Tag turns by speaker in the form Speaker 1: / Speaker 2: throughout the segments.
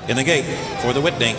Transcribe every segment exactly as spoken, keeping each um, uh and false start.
Speaker 1: in the gate for the Whitney.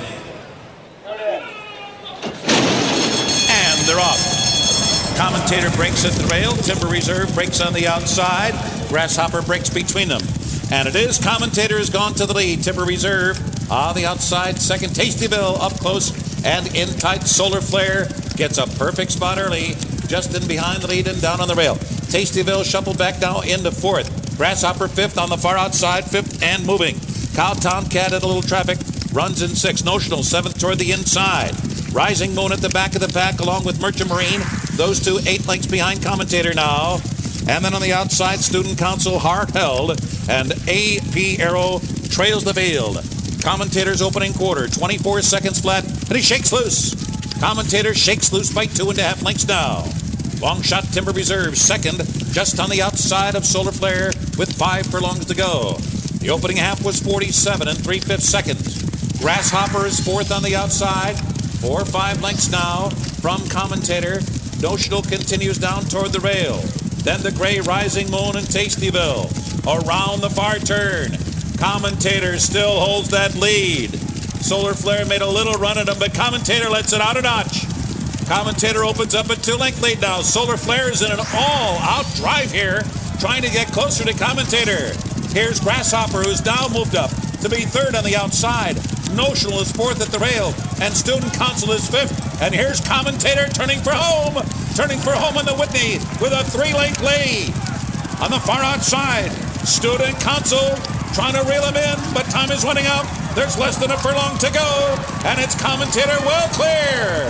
Speaker 1: And they're off. Commentator breaks at the rail. Timber Reserve breaks on the outside. Grasshopper breaks between them. And it is Commentator has gone to the lead. Timber Reserve on the outside. Second, Tastyville up close and in tight. Solar Flare gets a perfect spot early. Just in behind the lead and down on the rail. Tastyville shuffled back now into fourth. Grasshopper fifth on the far outside. Fifth and moving. Cow Tomcat at a little traffic. Runs in sixth. Notional seventh toward the inside. Rising Moon at the back of the pack along with Merchant Marine. Those two eight lengths behind Commentator now. And then on the outside, Student Council hard held. And A P Arrow trails the field. Commentator's opening quarter. twenty-four seconds flat. And he shakes loose. Commentator shakes loose by two and a half lengths now. Long shot Timber Reserve second. Just on the outside of Solar Flare with five furlongs to go. The opening half was forty-seven and three-fifths seconds. Grasshopper is fourth on the outside. Four or five lengths now from Commentator. Notional continues down toward the rail. Then the gray Rising Moon and Tastyville. Around the far turn. Commentator still holds that lead. Solar Flare made a little run at him, but Commentator lets it out a notch. Commentator opens up a two-length lead now. Solar Flare is in an all-out drive here, trying to get closer to Commentator. Here's Grasshopper, who's now moved up to be third on the outside. Notional is fourth at the rail, and Student Council is fifth. And here's Commentator turning for home, turning for home in the Whitney with a three-length lead. On the far outside, Student Council trying to reel him in, but time is running out. There's less than a furlong to go, and it's Commentator well clear.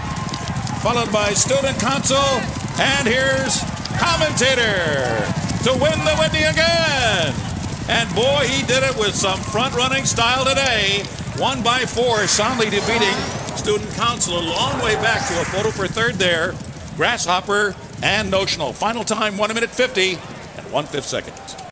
Speaker 1: Followed by Student Council, and here's Commentator to win the Whitney again. And boy, he did it with some front-running style today. One by four, soundly defeating Student Council. A long way back to a photo for third there. Grasshopper and Notional. Final time, one minute fifty and one-fifth seconds.